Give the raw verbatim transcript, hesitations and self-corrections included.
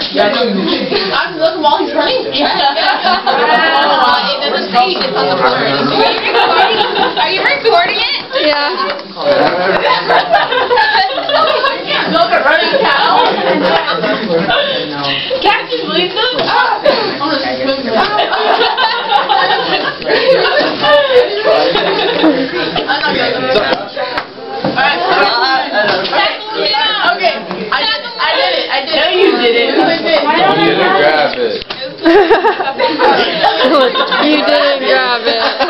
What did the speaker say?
I'm looking while he's running. Yeah. Uh, it doesn't tape, it's on the floor. Are you recording? Are you recording it? Yeah. Look at running cow. Captain Lisa. I'm gonna swim with I'm not gonna. Okay, I did it. I did it. I did it. No, you didn't. You didn't grab it. You didn't grab it.